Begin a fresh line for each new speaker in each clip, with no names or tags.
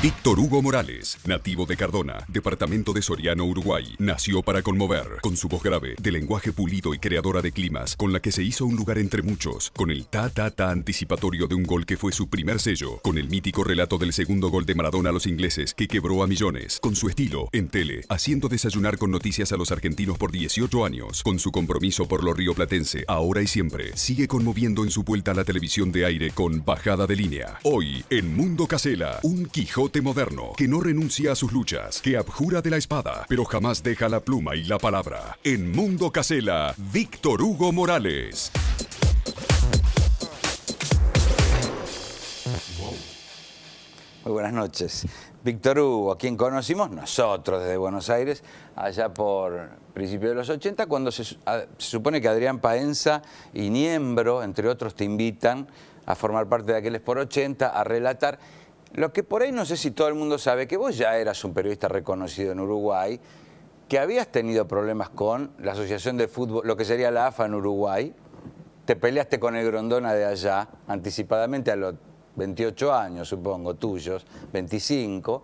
Víctor Hugo Morales, nativo de Cardona, departamento de Soriano, Uruguay, nació para conmover, con su voz grave, de lenguaje pulido y creadora de climas, con la que se hizo un lugar entre muchos, con el ta-ta-ta anticipatorio de un gol que fue su primer sello, con el mítico relato del segundo gol de Maradona a los ingleses, que quebró a millones, con su estilo, en tele, haciendo desayunar con noticias a los argentinos por 18 años, con su compromiso por lo rioplatense, ahora y siempre, sigue conmoviendo en su vuelta a la televisión de aire con Bajada de Línea. Hoy, en Mundo Casela, un Quijote moderno que no renuncia a sus luchas, que abjura de la espada, pero jamás deja la pluma y la palabra. En Mundo Casela, Víctor Hugo Morales.
Muy buenas noches. Víctor Hugo, a quien conocimos nosotros desde Buenos Aires, allá por principios de los 80, cuando se supone que Adrián Paenza y Niembro, entre otros, te invitan a formar parte de Aqueles por 80, a relatar. Lo que por ahí no sé si todo el mundo sabe, que vos ya eras un periodista reconocido en Uruguay, que habías tenido problemas con la Asociación de Fútbol, lo que sería la AFA en Uruguay, te peleaste con el Grondona de allá, anticipadamente a los 28 años, supongo, tuyos, 25,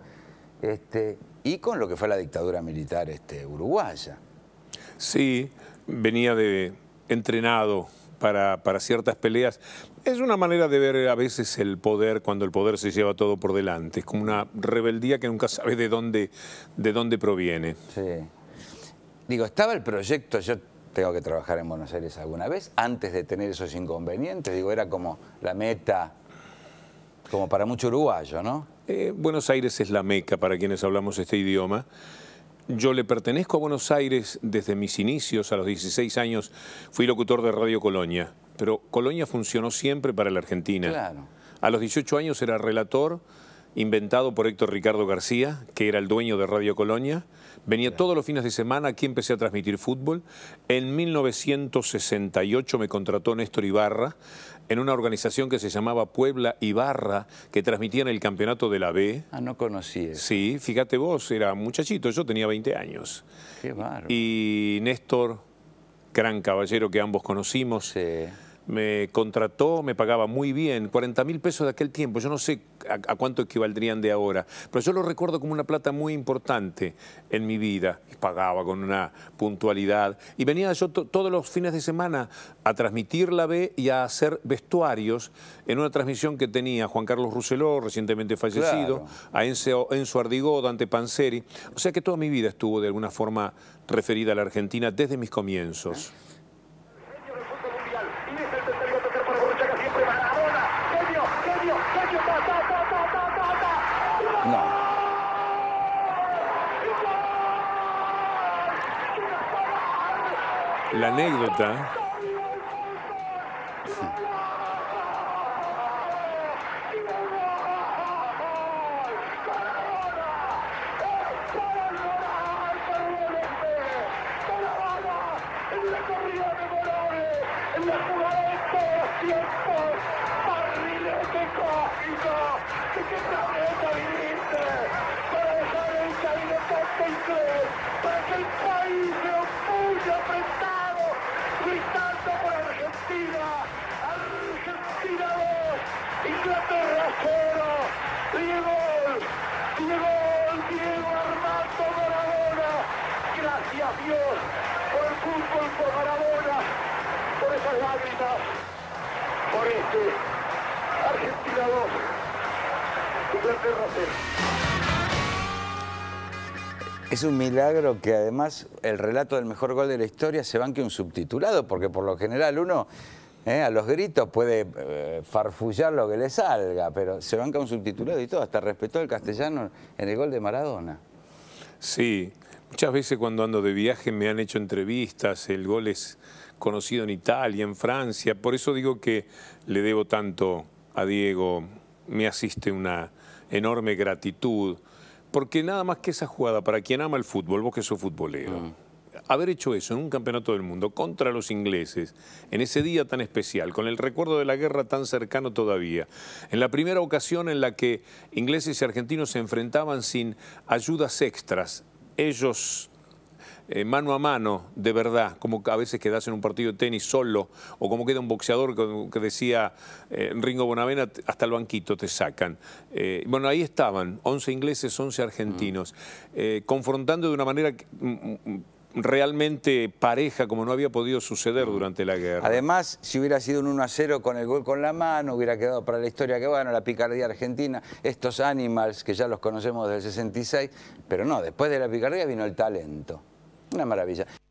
y con lo que fue la dictadura militar uruguaya.
Sí, venía entrenado para ciertas peleas. Es una manera de ver a veces el poder cuando el poder se lleva todo por delante. Es como una rebeldía que nunca sabes de dónde proviene.
Sí. Digo, estaba el proyecto, yo tengo que trabajar en Buenos Aires alguna vez, antes de tener esos inconvenientes. Digo, era como la meta, como para mucho uruguayo, ¿no?
Buenos Aires es la meca para quienes hablamos este idioma. Yo le pertenezco a Buenos Aires desde mis inicios, a los 16 años fui locutor de Radio Colonia, pero Colonia funcionó siempre para la Argentina.
Claro.
A los 18 años era relator, inventado por Héctor Ricardo García, que era el dueño de Radio Colonia. Venía todos los fines de semana, aquí empecé a transmitir fútbol. En 1968 me contrató Néstor Ibarra en una organización que se llamaba Puebla Ibarra, que transmitían el campeonato de la B.
Ah, no conocí eso.
Sí, fíjate vos, era muchachito, yo tenía 20 años.
Qué bárbaro.
Y Néstor, gran caballero que ambos conocimos,
Sí.
me contrató, me pagaba muy bien, 40.000 pesos de aquel tiempo, yo no sé a cuánto equivaldrían de ahora, pero yo lo recuerdo como una plata muy importante en mi vida, y pagaba con una puntualidad, y venía yo todos los fines de semana a transmitir la B y a hacer vestuarios en una transmisión que tenía Juan Carlos Rousselot, recientemente fallecido,
Claro.
a Enzo Ardigó, Dante Panzeri, o sea que toda mi vida estuvo de alguna forma referida a la Argentina desde mis comienzos.
No.
La anécdota
para que el país se opulle apretado, gritando por Argentina. Argentina 2, Inglaterra 0. Diego Armando Maradona. Gracias Dios por el fútbol, por Maradona, por esas lágrimas, por Argentina 2, Inglaterra 0.
Es un milagro que además el relato del mejor gol de la historia se banque un subtitulado, porque por lo general uno a los gritos puede farfullar lo que le salga, pero se banca un subtitulado y todo, hasta respetó el castellano en el gol de Maradona.
Sí, muchas veces cuando ando de viaje me han hecho entrevistas, el gol es conocido en Italia, en Francia, por eso digo que le debo tanto a Diego, me asiste una enorme gratitud, porque nada más que esa jugada, para quien ama el fútbol, vos que sos futbolero, haber hecho eso en un campeonato del mundo contra los ingleses, en ese día tan especial, con el recuerdo de la guerra tan cercano todavía, en la primera ocasión en la que ingleses y argentinos se enfrentaban sin ayudas extras, ellos mano a mano, de verdad, como a veces quedás en un partido de tenis solo, o como queda un boxeador que decía Ringo Bonavena, hasta el banquito te sacan. Bueno, ahí estaban, 11 ingleses, 11 argentinos, confrontando de una manera realmente pareja, como no había podido suceder durante la guerra.
Además, si hubiera sido un 1-0 con el gol con la mano, hubiera quedado para la historia que bueno, la picardía argentina, estos animals que ya los conocemos desde el 66, pero no, después de la picardía vino el talento. Una maravilla.